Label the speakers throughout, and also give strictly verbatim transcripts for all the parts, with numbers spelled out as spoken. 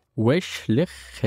Speaker 1: Wesh les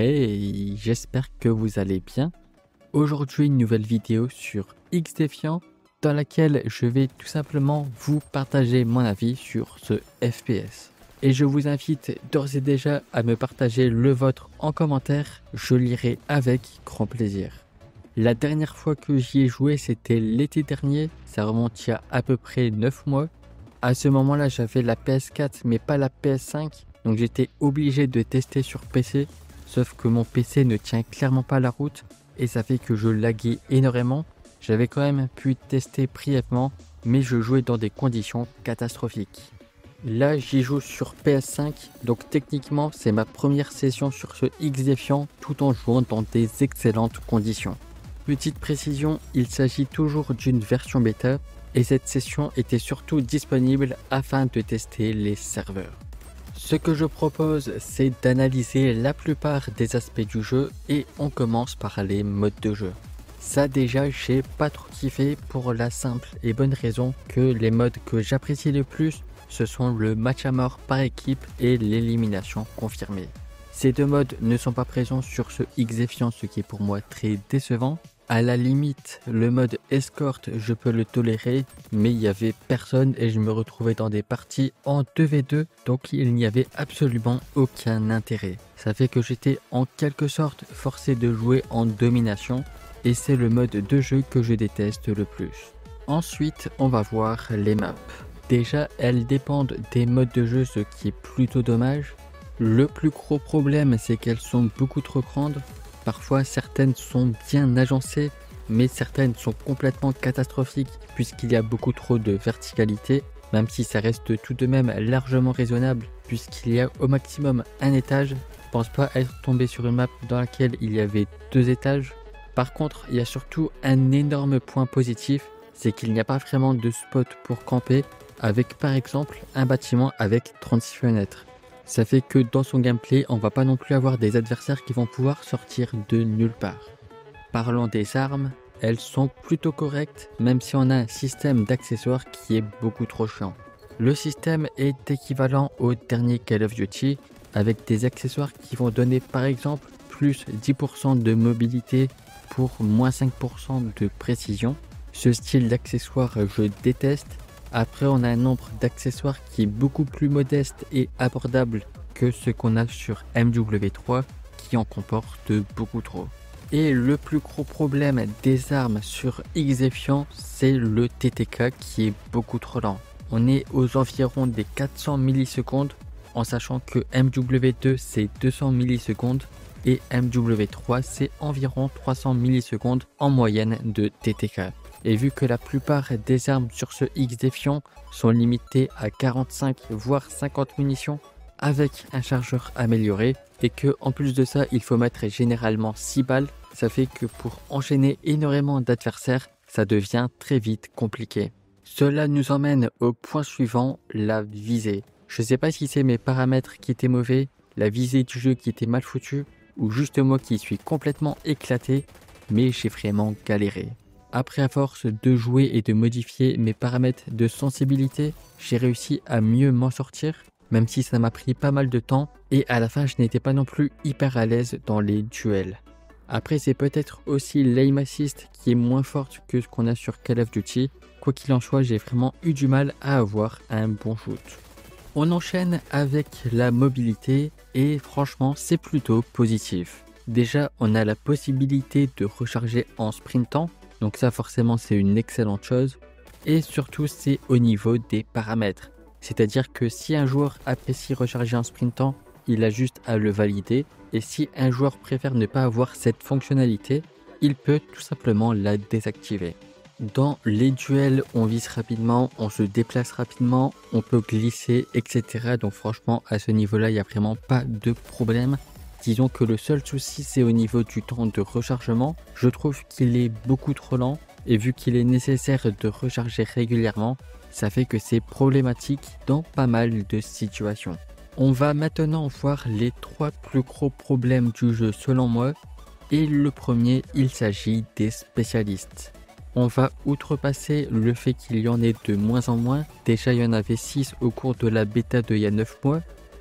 Speaker 1: Rey, j'espère que vous allez bien. Aujourd'hui une nouvelle vidéo sur XDefiant dans laquelle je vais tout simplement vous partager mon avis sur ce F P S. Et je vous invite d'ores et déjà à me partager le vôtre en commentaire, je lirai avec grand plaisir. La dernière fois que j'y ai joué c'était l'été dernier, ça remonte il y a à peu près neuf mois. À ce moment-là j'avais la P S quatre mais pas la P S cinq. Donc j'étais obligé de tester sur P C, sauf que mon P C ne tient clairement pas la route et ça fait que je laguais énormément. J'avais quand même pu tester brièvement, mais je jouais dans des conditions catastrophiques. Là j'y joue sur P S cinq, donc techniquement c'est ma première session sur ce XDefiant tout en jouant dans des excellentes conditions. Petite précision, il s'agit toujours d'une version bêta et cette session était surtout disponible afin de tester les serveurs. Ce que je propose, c'est d'analyser la plupart des aspects du jeu et on commence par les modes de jeu. Ça déjà, j'ai pas trop kiffé pour la simple et bonne raison que les modes que j'apprécie le plus, ce sont le match à mort par équipe et l'élimination confirmée. Ces deux modes ne sont pas présents sur ce XDefiant, ce qui est pour moi très décevant. À la limite, le mode escorte, je peux le tolérer, mais il n'y avait personne et je me retrouvais dans des parties en deux v deux, donc il n'y avait absolument aucun intérêt. Ça fait que j'étais en quelque sorte forcé de jouer en domination et c'est le mode de jeu que je déteste le plus. Ensuite, on va voir les maps. Déjà, elles dépendent des modes de jeu, ce qui est plutôt dommage. Le plus gros problème, c'est qu'elles sont beaucoup trop grandes. Parfois certaines sont bien agencées, mais certaines sont complètement catastrophiques puisqu'il y a beaucoup trop de verticalité, même si ça reste tout de même largement raisonnable puisqu'il y a au maximum un étage. Je ne pense pas être tombé sur une map dans laquelle il y avait deux étages. Par contre, il y a surtout un énorme point positif, c'est qu'il n'y a pas vraiment de spot pour camper avec par exemple un bâtiment avec trente-six fenêtres. Ça fait que dans son gameplay, on va pas non plus avoir des adversaires qui vont pouvoir sortir de nulle part. Parlons des armes, elles sont plutôt correctes, même si on a un système d'accessoires qui est beaucoup trop chiant. Le système est équivalent au dernier Call of Duty, avec des accessoires qui vont donner par exemple plus dix pour cent de mobilité pour moins cinq pour cent de précision. Ce style d'accessoire je déteste. Après, on a un nombre d'accessoires qui est beaucoup plus modeste et abordable que ce qu'on a sur M W trois qui en comporte beaucoup trop. Et le plus gros problème des armes sur XDefiant, c'est le T T K qui est beaucoup trop lent. On est aux environs des quatre cents millisecondes en sachant que M W deux c'est deux cents millisecondes et M W trois c'est environ trois cents millisecondes en moyenne de T T K. Et vu que la plupart des armes sur ce XDefiant sont limitées à quarante-cinq voire cinquante munitions avec un chargeur amélioré et que en plus de ça il faut mettre généralement six balles, ça fait que pour enchaîner énormément d'adversaires ça devient très vite compliqué. Cela nous emmène au point suivant, la visée. Je sais pas si c'est mes paramètres qui étaient mauvais, la visée du jeu qui était mal foutue ou juste moi qui suis complètement éclaté, mais j'ai vraiment galéré. Après à force de jouer et de modifier mes paramètres de sensibilité, j'ai réussi à mieux m'en sortir, même si ça m'a pris pas mal de temps et à la fin je n'étais pas non plus hyper à l'aise dans les duels. Après c'est peut-être aussi l'aim assist qui est moins forte que ce qu'on a sur Call of Duty, quoi qu'il en soit j'ai vraiment eu du mal à avoir un bon shoot. On enchaîne avec la mobilité et franchement c'est plutôt positif. Déjà on a la possibilité de recharger en sprintant. Donc ça forcément c'est une excellente chose et surtout c'est au niveau des paramètres. C'est-à-dire que si un joueur apprécie recharger en sprintant, il a juste à le valider et si un joueur préfère ne pas avoir cette fonctionnalité, il peut tout simplement la désactiver. Dans les duels, on vise rapidement, on se déplace rapidement, on peut glisser, et cetera. Donc franchement à ce niveau-là, il n'y a vraiment pas de problème. Disons que le seul souci c'est au niveau du temps de rechargement, je trouve qu'il est beaucoup trop lent et vu qu'il est nécessaire de recharger régulièrement, ça fait que c'est problématique dans pas mal de situations. On va maintenant voir les trois plus gros problèmes du jeu selon moi et le premier il s'agit des spécialistes. On va outrepasser le fait qu'il y en ait de moins en moins, déjà il y en avait six au cours de la bêta de il y a neuf mois.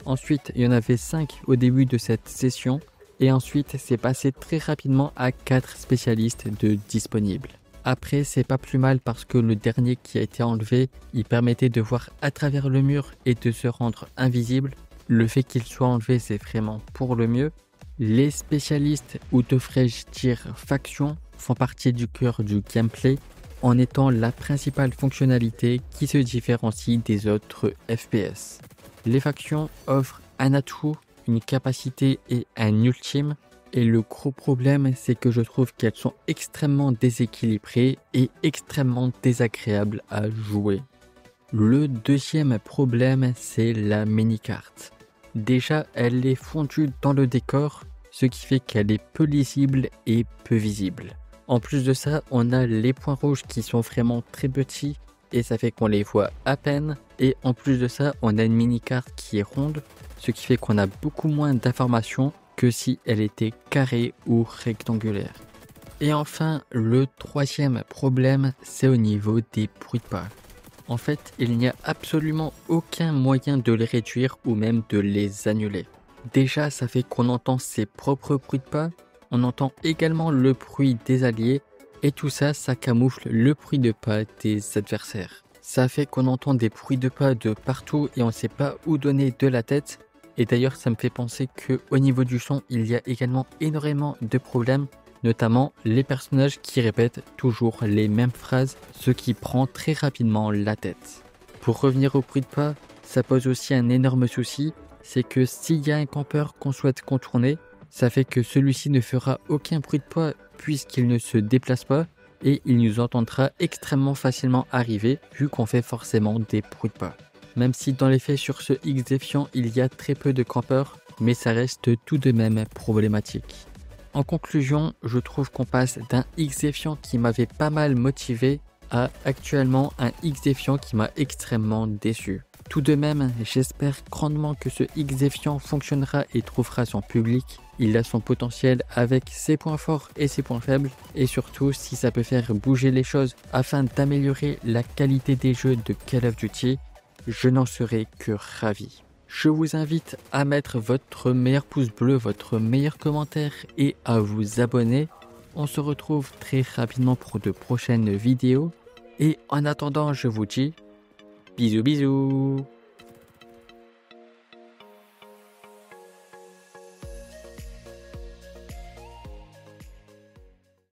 Speaker 1: Ensuite, il y en avait cinq au début de cette session. Et ensuite, c'est passé très rapidement à quatre spécialistes de disponibles. Après, c'est pas plus mal parce que le dernier qui a été enlevé, il permettait de voir à travers le mur et de se rendre invisible. Le fait qu'il soit enlevé, c'est vraiment pour le mieux. Les spécialistes, ou devrais-je dire factions, font partie du cœur du gameplay en étant la principale fonctionnalité qui se différencie des autres F P S. Les factions offrent un atout, une capacité et un ultime. Et le gros problème, c'est que je trouve qu'elles sont extrêmement déséquilibrées et extrêmement désagréables à jouer. Le deuxième problème, c'est la mini-carte. Déjà, elle est fondue dans le décor, ce qui fait qu'elle est peu lisible et peu visible. En plus de ça, on a les points rouges qui sont vraiment très petits et ça fait qu'on les voit à peine. Et en plus de ça, on a une mini-carte qui est ronde, ce qui fait qu'on a beaucoup moins d'informations que si elle était carrée ou rectangulaire. Et enfin, le troisième problème, c'est au niveau des bruits de pas. En fait, il n'y a absolument aucun moyen de les réduire ou même de les annuler. Déjà, ça fait qu'on entend ses propres bruits de pas, on entend également le bruit des alliés, et tout ça, ça camoufle le bruit de pas des adversaires. Ça fait qu'on entend des bruits de pas de partout et on ne sait pas où donner de la tête. Et d'ailleurs, ça me fait penser qu'au niveau du son, il y a également énormément de problèmes, notamment les personnages qui répètent toujours les mêmes phrases, ce qui prend très rapidement la tête. Pour revenir au bruit de pas, ça pose aussi un énorme souci, c'est que s'il y a un campeur qu'on souhaite contourner, ça fait que celui-ci ne fera aucun bruit de pas puisqu'il ne se déplace pas et il nous entendra extrêmement facilement arriver vu qu'on fait forcément des bruits de pas. Même si dans les faits sur ce X défiant il y a très peu de campeurs, mais ça reste tout de même problématique. En conclusion, je trouve qu'on passe d'un X défiant qui m'avait pas mal motivé à actuellement un X défiant qui m'a extrêmement déçu. Tout de même, j'espère grandement que ce X défiant fonctionnera et trouvera son public. Il a son potentiel avec ses points forts et ses points faibles, et surtout si ça peut faire bouger les choses afin d'améliorer la qualité des jeux de Call of Duty, je n'en serai que ravi. Je vous invite à mettre votre meilleur pouce bleu, votre meilleur commentaire et à vous abonner. On se retrouve très rapidement pour de prochaines vidéos. Et en attendant, je vous dis bisous bisous.